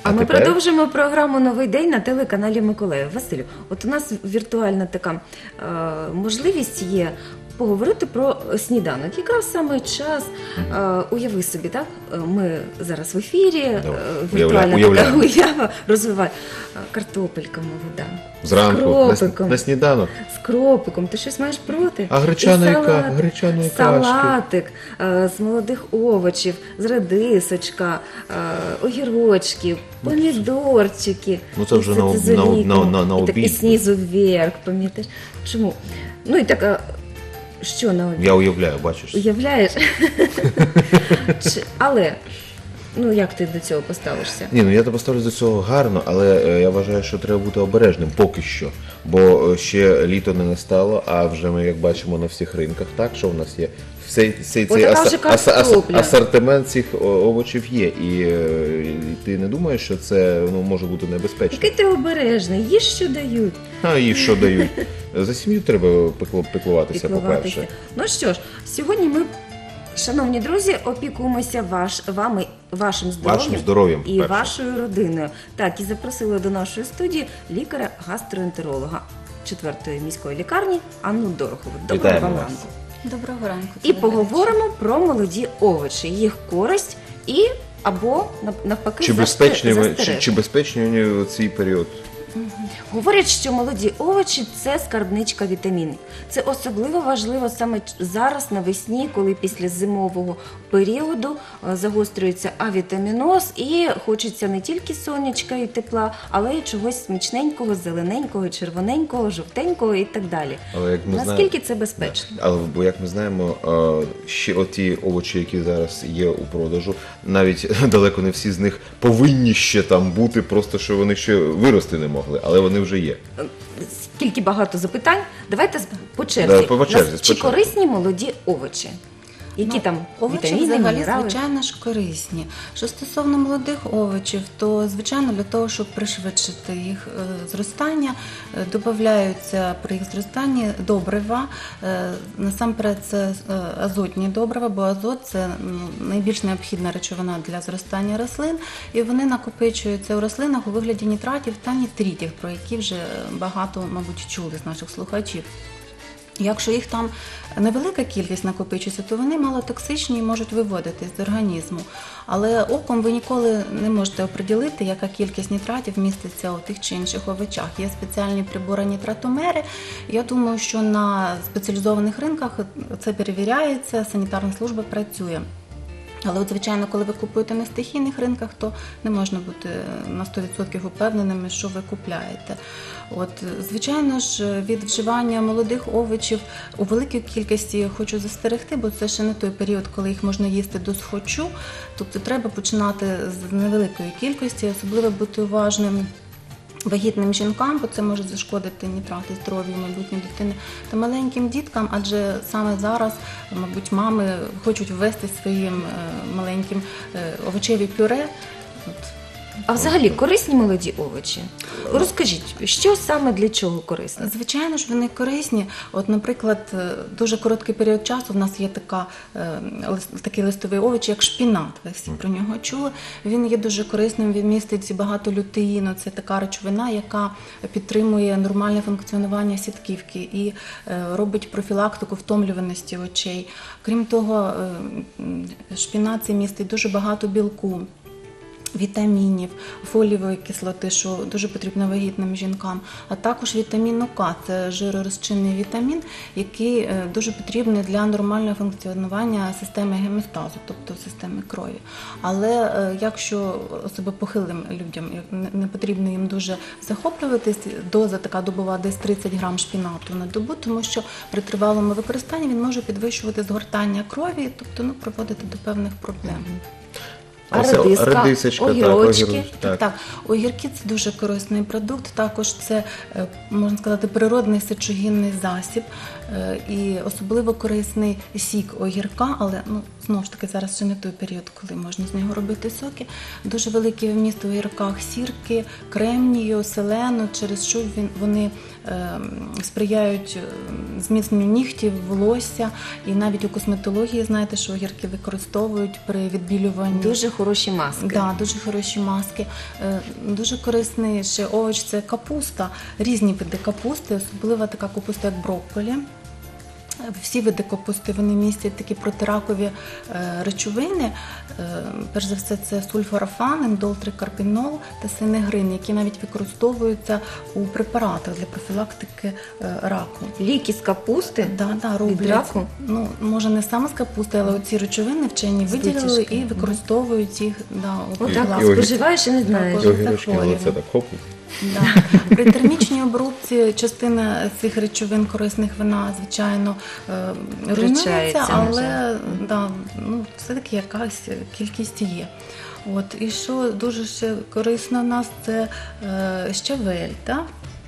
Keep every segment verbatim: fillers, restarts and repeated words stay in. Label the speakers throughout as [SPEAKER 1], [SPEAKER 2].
[SPEAKER 1] А ми
[SPEAKER 2] тепер?
[SPEAKER 1] продовжуємо програму «Новий день» на телеканалі Миколаїв. Василю, от у нас віртуальна така е, можливість є поговорити про сніданок. Якраз саме час, е, уяви собі, так? Ми зараз в ефірі, е, віртуальна
[SPEAKER 2] Уявляю.
[SPEAKER 1] така уява розвиває. Картопелька молода.
[SPEAKER 2] Зранку,
[SPEAKER 1] з
[SPEAKER 2] на,
[SPEAKER 1] кропиком.
[SPEAKER 2] на сніданок.
[SPEAKER 1] З кропиком. Ти щось маєш проти?
[SPEAKER 2] А гречаної,
[SPEAKER 1] І салат,
[SPEAKER 2] ка- гречаної кашки.
[SPEAKER 1] салатик е, з молодих овочів, з редисочка, е, огірочків, помідорчики.
[SPEAKER 2] Ну, це вже
[SPEAKER 1] І
[SPEAKER 2] на об-
[SPEAKER 1] з
[SPEAKER 2] на об-
[SPEAKER 1] олійком.
[SPEAKER 2] на- на- на
[SPEAKER 1] І так, і
[SPEAKER 2] обід.
[SPEAKER 1] знизу вверх, пам'ятаєш? Чому? Ну і така, що на обід?
[SPEAKER 2] Я уявляю, бачиш.
[SPEAKER 1] Уявляєш? Чи- Але, ну як ти до цього поставишся?
[SPEAKER 2] Ні, ну я поставлю до цього гарно, але е, я вважаю, що треба бути обережним поки що. Бо е, ще літо не настало, а вже ми, як бачимо, на всіх ринках, так, що в нас є. Всей, всей цей
[SPEAKER 1] Отака
[SPEAKER 2] аса-
[SPEAKER 1] вже
[SPEAKER 2] аса- аса-
[SPEAKER 1] картопля.
[SPEAKER 2] асортимент цих о, овочів є. І, е, і ти не думаєш, що це ну, може бути небезпечно?
[SPEAKER 1] Який ти обережний, їж, що дають.
[SPEAKER 2] А і що дають? За сім'ю треба пекло- пеклуватися,
[SPEAKER 1] Піклуватися.
[SPEAKER 2] по-перше.
[SPEAKER 1] Ну що ж, сьогодні ми, шановні друзі, опікуємося ваш, вами, вашим здоров'ям,
[SPEAKER 2] Вашим здоров'ям,
[SPEAKER 1] і
[SPEAKER 2] перше.
[SPEAKER 1] вашою родиною. Так, і запросили до нашої студії лікаря-гастроентеролога четвертої міської лікарні Анну Дорохову. Доброго
[SPEAKER 2] Вітаємо
[SPEAKER 1] вам
[SPEAKER 2] вас.
[SPEAKER 1] ранку.
[SPEAKER 3] Доброго ранку.
[SPEAKER 1] І
[SPEAKER 3] телеглядачі.
[SPEAKER 1] поговоримо про молоді овочі, їх користь і або нав- навпаки
[SPEAKER 2] Чи
[SPEAKER 1] засте-
[SPEAKER 2] безпечні, ви- чи,
[SPEAKER 1] застереження.
[SPEAKER 2] чи безпечні вони у цей період?
[SPEAKER 1] Говорять, що молоді овочі – це скарбничка вітамінів. Це особливо важливо саме ч- зараз навесні, коли після зимового періоду е, загострюється авітаміноз і хочеться не тільки сонячка і тепла, але й чогось смачненького, зелененького, червоненького, жовтенького і так далі.
[SPEAKER 2] Але як ми знаємо-
[SPEAKER 1] Наскільки це безпечно?
[SPEAKER 2] Але бо як ми знаємо, е, ще оті овочі, які зараз є у продажу, навіть далеко не всі з них повинні ще там бути, просто що вони ще вирости не могли, але вони вже є.
[SPEAKER 1] Скільки багато запитань. Давайте з- по черзі.
[SPEAKER 2] Да, по черзі,
[SPEAKER 1] Нас- Чи
[SPEAKER 2] спочатку.
[SPEAKER 1] корисні молоді овочі? Які
[SPEAKER 3] Ну,
[SPEAKER 1] там
[SPEAKER 3] овочі
[SPEAKER 1] вітаміни,
[SPEAKER 3] взагалі,
[SPEAKER 1] мінерали?
[SPEAKER 3] звичайно ж, корисні. Що стосовно молодих овочів, то, звичайно, для того, щоб пришвидшити їх е, зростання, е, додаються при їх зростанні добрива. Е, Насамперед, це е, азотні добрива, бо азот – це ну, найбільш необхідна речовина для зростання рослин, і вони накопичуються у рослинах у вигляді нітратів та нітритів, про які вже багато, мабуть, чули з наших слухачів. Якщо їх там невелика кількість накопичується, то вони малотоксичні і можуть виводитись з організму. Але оком ви ніколи не можете оприділити, яка кількість нітратів міститься у тих чи інших овочах. Є спеціальні прибори нітратомери. Я думаю, що на спеціалізованих ринках це перевіряється, санітарна служба працює. Але, от, звичайно, коли ви купуєте на стихійних ринках, то не можна бути на сто відсотків упевненими, що ви купляєте. От, звичайно ж, від вживання молодих овочів у великій кількості хочу застерегти, бо це ще не той період, коли їх можна їсти до схочу. Тобто треба починати з невеликої кількості, особливо бути уважним вагітним жінкам, бо це може зашкодити нітрати здоров'ю майбутньої дитини, та маленьким діткам, адже саме зараз, мабуть, мами хочуть ввести своїм е, маленьким е, овочеві пюре. От.
[SPEAKER 1] А взагалі корисні молоді овочі? Розкажіть, що саме для чого корисно?
[SPEAKER 3] Звичайно ж, вони корисні. От, наприклад, е, дуже короткий період часу в нас є така, е, лис- такий листовий овоч, як шпінат. Ви всі про нього чули. Він є дуже корисним, він містить багато лютеїну. Це така речовина, яка підтримує нормальне функціонування сітківки і е, робить профілактику втомлюваності очей. Крім того, е, м, шпінат цей містить дуже багато білку, вітамінів, фолієвої кислоти, що дуже потрібно вагітним жінкам, а також вітаміну К, це жиророзчинний вітамін, який е, дуже потрібний для нормального функціонування системи гемостазу, тобто системи крові. Але е, якщо особливо похилим людям не- не потрібно їм дуже захоплюватись, доза така добова десь тридцять грам шпінату на добу, тому що при тривалому використанні він може підвищувати згортання крові, тобто ну, приводити до певних проблем.
[SPEAKER 1] А
[SPEAKER 2] це
[SPEAKER 1] редиска,
[SPEAKER 2] редисочка, так,
[SPEAKER 1] огірочки?
[SPEAKER 2] огірочки, так.
[SPEAKER 3] Так, огірки – це дуже корисний продукт, також це, е, можна сказати, природний сечогінний засіб, е, і особливо корисний сік огірка, але, ну, знову ж таки, зараз ще не той період, коли можна з нього робити соки. Дуже великий вміст у огірках сірки, кремнію, селену, через що він, вони е, сприяють зміцненню нігтів, волосся, і навіть у косметології, знаєте, що огірки використовують при відбілюванні.
[SPEAKER 1] Дуже хороші маски.
[SPEAKER 3] Да, дуже хороші маски. Е, Дуже корисний ще овоч – це капуста, різні види капусти, особливо така капуста, як брокколі. Всі види капусти, вони містять такі протиракові е, речовини. Е, перш за все, це сульфорафан, індол, трикарпінол та синегрин, які навіть використовуються у препаратах для профілактики е, раку.
[SPEAKER 1] Ліки з капусти?
[SPEAKER 3] Да, да,
[SPEAKER 1] Від
[SPEAKER 3] роблять.
[SPEAKER 1] раку?
[SPEAKER 3] Ну, може, не саме з капусти, але ці речовини вчені виділили
[SPEAKER 1] витяжки.
[SPEAKER 3] і використовують їх. Да, у
[SPEAKER 1] Отак
[SPEAKER 3] профілактиці.
[SPEAKER 1] споживаєш і не знаєш.
[SPEAKER 3] Так,
[SPEAKER 2] І огірочки на лице так хоп.
[SPEAKER 3] Да. При термічній обробці частина цих речовин корисних вона, звичайно, е, руйнується,
[SPEAKER 1] Втрачається, на
[SPEAKER 3] але да, ну, все-таки якась кількість є. От. І що дуже ще корисно у нас, це е, щавель. Да?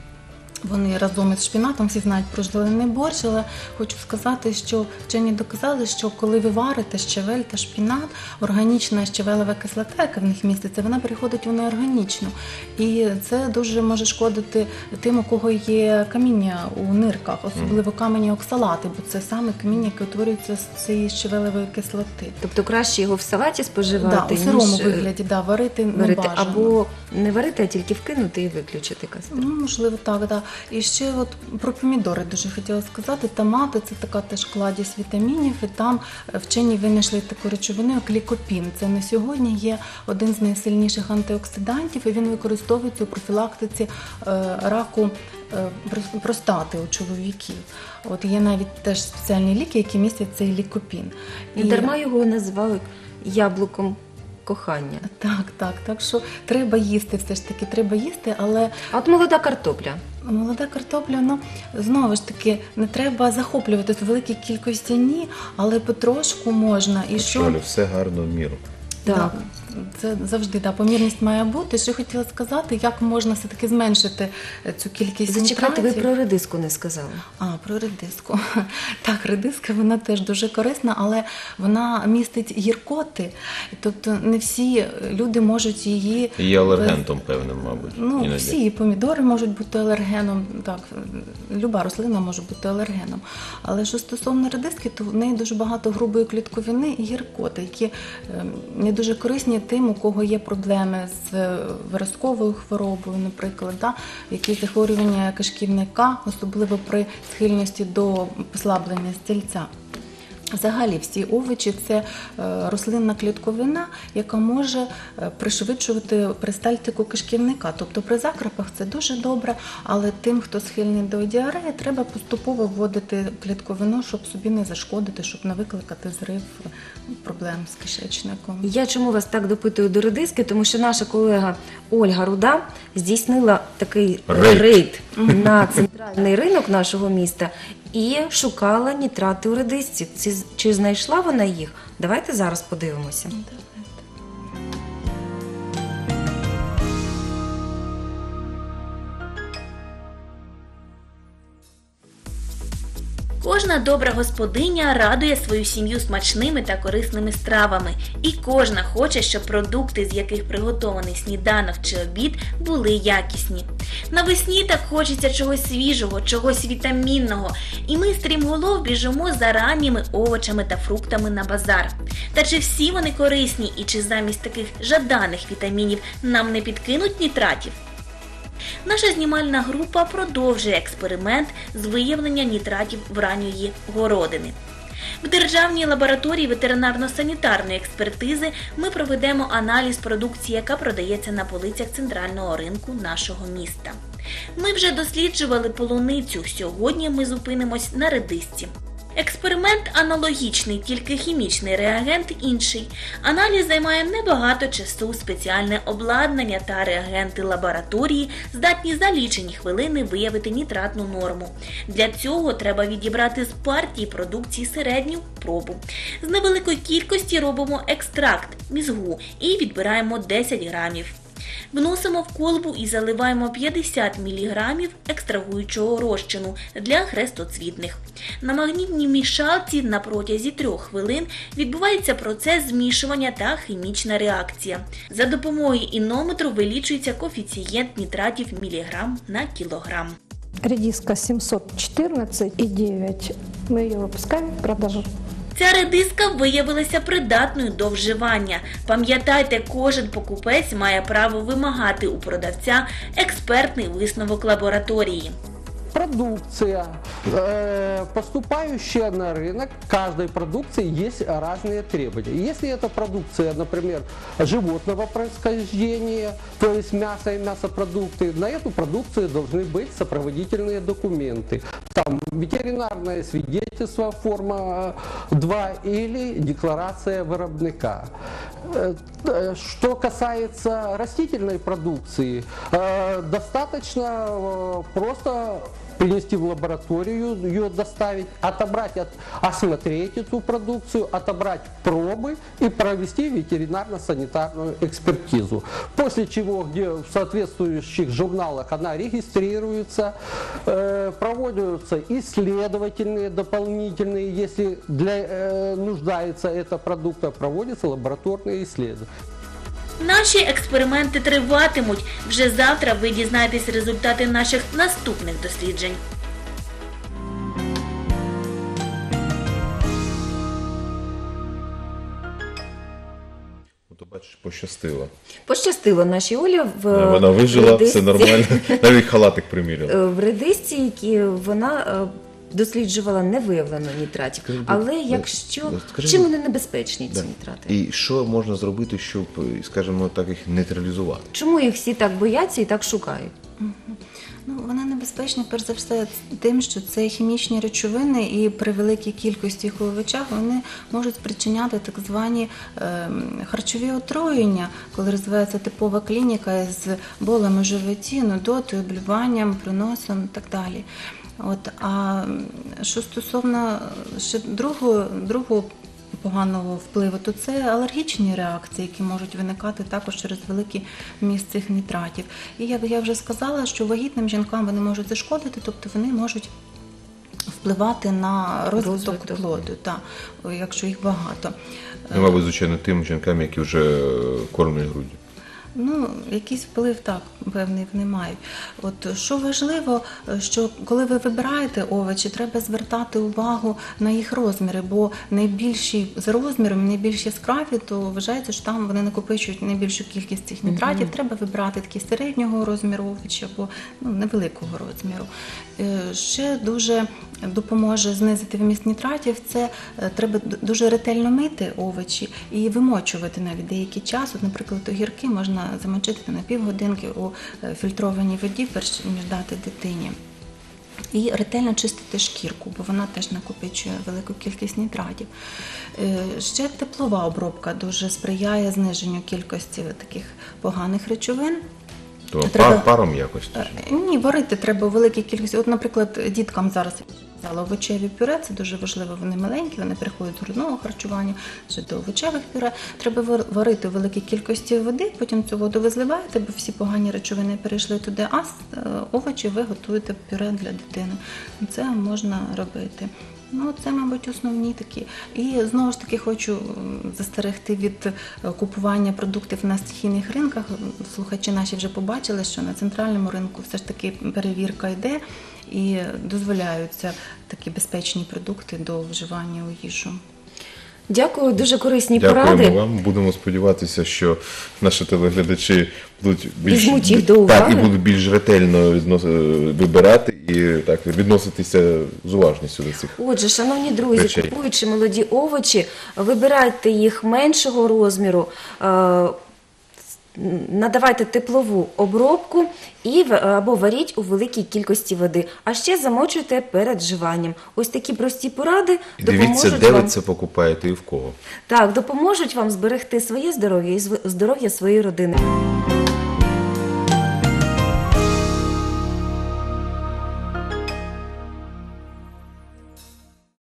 [SPEAKER 3] Вони разом із шпінатом, всі знають про зелений борщ, але хочу сказати, що вчені доказали, що коли ви варите щавель та шпінат, органічна щавелева кислота, яка в них міститься, вона переходить у неорганічну. І це дуже може шкодити тим, у кого є каміння у нирках, особливо камені оксалати, бо це саме каміння, яке утворюється з цієї щавелевої кислоти.
[SPEAKER 1] Тобто краще його в салаті споживати,
[SPEAKER 3] Да, у сирому
[SPEAKER 1] ніж
[SPEAKER 3] вигляді, да, варити не
[SPEAKER 1] варити.
[SPEAKER 3] бажано.
[SPEAKER 1] Або не варити, а тільки вкинути і виключити кастрюлю.
[SPEAKER 3] Ну, можливо, так, да. І ще от про помідори дуже хотіла сказати. Томати – це така теж кладість вітамінів, і там вчені винайшли таку речовину, як лікопін. Це на сьогодні є один з найсильніших антиоксидантів, і він використовується у профілактиці е, раку е, простати у чоловіків. От є навіть теж спеціальні ліки, які містять цей лікопін.
[SPEAKER 1] І дарма його називали яблуком кохання.
[SPEAKER 3] Так, так, так що треба їсти, все ж таки, треба їсти, але
[SPEAKER 1] А от молода картопля.
[SPEAKER 3] молода картопля, ну, знову ж таки, не треба захоплюватися в великій кількості, ні, але потрошку можна. І що...
[SPEAKER 2] Шолю, все гарно в міру.
[SPEAKER 1] Так.
[SPEAKER 3] Да, це завжди, да, помірність має бути. Що хотіла сказати, як можна все-таки зменшити цю кількість
[SPEAKER 1] Зачекайте, ви
[SPEAKER 3] нітратів.
[SPEAKER 1] про редиску не сказали.
[SPEAKER 3] А, про редиску. Так, редиска, вона теж дуже корисна, але вона містить гіркоти. Тобто не всі люди можуть її...
[SPEAKER 2] Є алергентом певним, мабуть.
[SPEAKER 3] Ну,
[SPEAKER 2] іноді.
[SPEAKER 3] всі і помідори можуть бути алергеном, так, люба рослина може бути алергеном. Але що стосовно редиски, то в неї дуже багато грубої клітковини і гіркоти, які е, не дуже корисні тим, у кого є проблеми з виразковою хворобою, наприклад, да, які захворювання кишківника, особливо при схильності до послаблення стільця. Взагалі всі овочі – це е, рослинна клітковина, яка може е, пришвидшувати перистальтику кишківника. Тобто при закрепах це дуже добре, але тим, хто схильний до діареї, треба поступово вводити клітковину, щоб собі не зашкодити, щоб не викликати зрив, е, проблем з кишечником.
[SPEAKER 1] Я чому вас так допитую до редиски? Тому що наша колега Ольга Руда здійснила такий
[SPEAKER 2] Рейд.
[SPEAKER 1] рейд на центральний ринок нашого міста і шукала нітрати у редисці. Ці- Чи знайшла вона їх? Давайте зараз подивимося.
[SPEAKER 4] Кожна добра господиня радує свою сім'ю смачними та корисними стравами. І кожна хоче, щоб продукти, з яких приготований сніданок чи обід, були якісні. Навесні так хочеться чогось свіжого, чогось вітамінного. І ми стрімголов біжимо за ранніми овочами та фруктами на базар. Та чи всі вони корисні і чи замість таких жаданих вітамінів нам не підкинуть нітратів? Наша знімальна група продовжує експеримент з виявлення нітратів в ранньої городини. В Державній лабораторії ветеринарно-санітарної експертизи ми проведемо аналіз продукції, яка продається на полицях центрального ринку нашого міста. Ми вже досліджували полуницю, сьогодні ми зупинимось на редисці. Експеримент аналогічний, тільки хімічний реагент інший. Аналіз займає небагато часу, спеціальне обладнання та реагенти лабораторії здатні за лічені хвилини виявити нітратну норму. Для цього треба відібрати з партії продукції середню пробу. З невеликої кількості робимо екстракт мізгу і відбираємо десять грамів. Вносимо в колбу і заливаємо п'ятдесят міліграмів екстрагуючого розчину для хрестоцвітних. На магнітній мішалці на протязі трьох хвилин відбувається процес змішування та хімічна реакція. За допомогою інометру вилічується коефіцієнт нітратів міліграм на кілограм.
[SPEAKER 5] Редиска семьсот четырнадцать и девять. Мы ее выпускаем в продажу.
[SPEAKER 4] Ця редиска виявилася придатною до вживання. Пам'ятайте, кожен покупець має право вимагати у продавця експертний висновок лабораторії.
[SPEAKER 6] Продукция, э, поступающая на рынок, каждой продукции есть разные требования. Если это продукция, например, животного происхождения, то есть мясо и мясопродукты, на эту продукцию должны быть сопроводительные документы. Там ветеринарное свидетельство, форма два или декларация виробника. Э, э, Что касается растительной продукции, э, достаточно э, просто принести в лабораторию, ее доставить, отобрать, от, осмотреть эту продукцию, отобрать пробы и провести ветеринарно-санитарную экспертизу. После чего, где в соответствующих журналах она регистрируется, э, проводятся исследовательные, дополнительные, если для, э, нуждается эта продукта, проводятся лабораторные исследования.
[SPEAKER 4] Наші експерименти триватимуть. Вже завтра ви дізнаєтесь результати наших наступних досліджень.
[SPEAKER 2] Ну, то бачиш, пощастило.
[SPEAKER 1] Пощастило нашій Олі в
[SPEAKER 2] Вона вижила,
[SPEAKER 1] редисці-
[SPEAKER 2] все нормально. Навіть халатик приміряла.
[SPEAKER 1] Е, В редисці, які вона е, досліджувала, не виявлено нітратів.
[SPEAKER 2] Скажи,
[SPEAKER 1] Але
[SPEAKER 2] будь-
[SPEAKER 1] якщо
[SPEAKER 2] скажи,
[SPEAKER 1] чим
[SPEAKER 2] будь-
[SPEAKER 1] вони небезпечні, ці
[SPEAKER 2] Да.
[SPEAKER 1] нітрати?
[SPEAKER 2] І що можна зробити, щоб, скажімо так, їх нейтралізувати?
[SPEAKER 1] Чому їх всі так бояться і так шукають?
[SPEAKER 3] Ну, вони небезпечні, перш за все, тим, що це хімічні речовини, і при великій кількості їх у овочах вони можуть спричиняти так звані е, харчові отруєння, коли розвивається типова клініка з болем у животі, нудотою, блюванням, приносом і так далі. От, а що стосовно ще другого, другого поганого впливу, то це алергічні реакції, які можуть виникати також через великий вміст цих нітратів. І як я вже сказала, що вагітним жінкам вони можуть зашкодити, тобто вони можуть впливати на розвиток,
[SPEAKER 1] Розвиток.
[SPEAKER 3] плоду, та, якщо їх багато.
[SPEAKER 2] Ну, мабуть, звичайно, тим жінкам, які вже кормлять груддю.
[SPEAKER 3] Ну, якийсь вплив так, певний, вони мають. От що важливо, що коли ви вибираєте овочі, треба звертати увагу на їх розміри, бо найбільші за розміром, найбільш яскраві, то вважається, що там вони накопичують найбільшу кількість цих нітратів. Mm-hmm. Треба вибирати такі середнього розміру овочі або ну, невеликого розміру. Ще дуже допоможе знизити вміст нітратів, це треба дуже ретельно мити овочі і вимочувати навіть деякий час. От, наприклад, огірки можна замочити на півгодинки у фільтрованій воді, перш ніж дати дитині. І ретельно чистити шкірку, бо вона теж накопичує велику кількість нітратів. Ще теплова обробка дуже сприяє зниженню кількості таких поганих речовин.
[SPEAKER 2] То
[SPEAKER 3] Треба-
[SPEAKER 2] пар, паром якось?
[SPEAKER 3] Ні, варити треба у великій кількості. От, наприклад, діткам зараз казала, овочеві пюре, це дуже важливо, вони маленькі, вони приходять з грудного харчування, чи до овочевих пюре. Треба вар- варити у великій кількості води, потім цю воду ви зливаєте, бо всі погані речовини перейшли туди, а з е, овочі ви готуєте пюре для дитини. Це можна робити. Ну, це, мабуть, основні такі. І знову ж таки хочу м, застерегти від е, купування продуктів на стихійних ринках. Слухачі наші вже побачили, що на центральному ринку все ж таки перевірка йде і дозволяються такі безпечні продукти до вживання у їжу.
[SPEAKER 1] Дякую, дуже корисні
[SPEAKER 2] Дякуємо
[SPEAKER 1] поради.
[SPEAKER 2] вам. Будемо сподіватися, що наші телеглядачі будуть більш
[SPEAKER 1] Візьмуть їх до
[SPEAKER 2] так,
[SPEAKER 1] уваги.
[SPEAKER 2] і будуть більш ретельно віднос... вибирати і так відноситися з уважністю до цих.
[SPEAKER 1] Отже, шановні друзі,
[SPEAKER 2] Речей.
[SPEAKER 1] купуючи молоді овочі, вибирайте їх меншого розміру, е, надавайте теплову обробку і в- або варіть у великій кількості води, а ще замочуйте перед вживанням. Ось такі прості поради
[SPEAKER 2] І дивіться,
[SPEAKER 1] допоможуть
[SPEAKER 2] де
[SPEAKER 1] вам,
[SPEAKER 2] ви це покупаєте і в кого.
[SPEAKER 1] так, допоможуть вам зберегти своє здоров'я і зв- здоров'я своєї родини.